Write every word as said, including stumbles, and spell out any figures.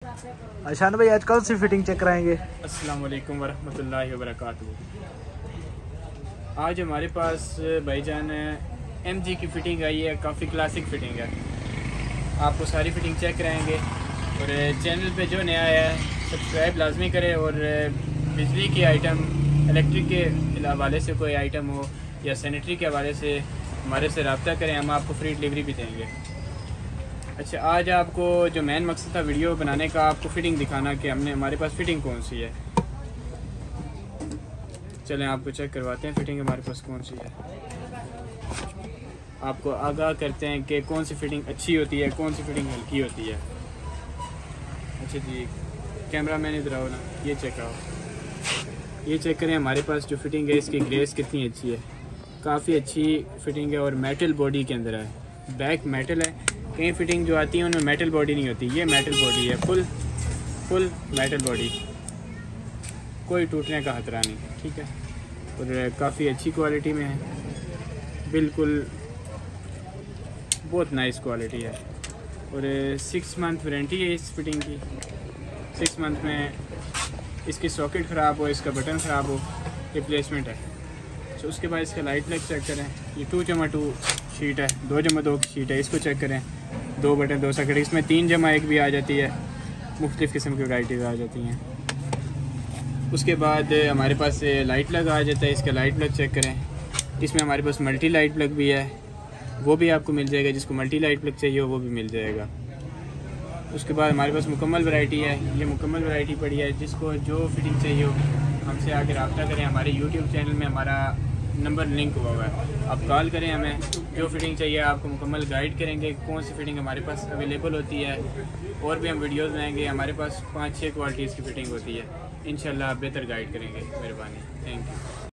अशान भाई आज कौन सी फिटिंग चेक कराएंगे? अस्सलाम वालेकुम वरहमतुल्लाहि वबरकातुहू। आज हमारे पास भाईजान एम जी की फ़िटिंग आई है, काफ़ी क्लासिक फ़िटिंग है। आपको सारी फ़िटिंग चेक कराएंगे और चैनल पे जो नया है सब्सक्राइब लाजमी करें और बिजली के आइटम, इलेक्ट्रिक के हवाले से कोई आइटम हो या सैनिटरी के हवाले से हमारे से रब्ता करें, हम आपको फ्री डिलीवरी भी देंगे। अच्छा, आज आपको जो मेन मकसद था वीडियो बनाने का, आपको फ़िटिंग दिखाना कि हमने हमारे पास फ़िटिंग कौन सी है। चलें आपको चेक करवाते हैं फ़िटिंग हमारे पास कौन सी है। आपको आगाह करते हैं कि कौन सी फ़िटिंग अच्छी होती है, कौन सी फ़िटिंग हल्की होती है। अच्छा जी, कैमरा मैन इधर आओ ना, ये चेक आओ, ये चेक करें हमारे पास जो फ़िटिंग है इसकी ग्रेस कितनी अच्छी है। काफ़ी अच्छी फ़िटिंग है और मेटल बॉडी के अंदर है, बैक मेटल है। कई फ़िटिंग जो आती है उनमें मेटल बॉडी नहीं होती, ये मेटल बॉडी है, फुल फुल मेटल बॉडी, कोई टूटने का खतरा नहीं, ठीक है। और काफ़ी अच्छी क्वालिटी में है, बिल्कुल बहुत नाइस क्वालिटी है। और सिक्स मंथ वारंटी है इस फिटिंग की। सिक्स मंथ में इसकी सॉकेट ख़राब हो, इसका बटन ख़राब हो, रिप्लेसमेंट है। तो उसके बाद इसका लाइट लग चेक करें, ये टू जमा टू शीट है, दो जमा दो की शीट है, इसको चेक करें। दो बटन दो सॉकेट, इसमें तीन जमा एक भी आ जाती है, मुख्तलिफ़ किस्म की वैराइटीज़ आ जाती हैं। उसके बाद हमारे पास लाइट लग आ जाता है, इसका लाइट प्लग चेक करें। इसमें हमारे पास मल्टी लाइट प्लग भी है, वो भी आपको मिल जाएगा, जिसको मल्टी लाइट प्लग चाहिए हो वो भी मिल जाएगा। उसके बाद हमारे पास मुकम्मल वैरायटी है, ये मुकम्मल वैरायटी पड़ी है। जिसको जो फिटिंग चाहिए हो हमसे आकर रब्ता करें, हमारे यूट्यूब चैनल में हमारा नंबर लिंक हुआ हुआ है, आप कॉल करें, हमें जो फिटिंग चाहिए आपको मुकम्मल गाइड करेंगे कौन सी फ़िटिंग हमारे पास अवेलेबल होती है। और भी हम वीडियोज़ बनाएंगे, हमारे पास पाँच छः क्वालिटीज़ की फ़िटिंग होती है, इंशाल्लाह आप बेहतर गाइड करेंगे। मेहरबानी, थैंक यू।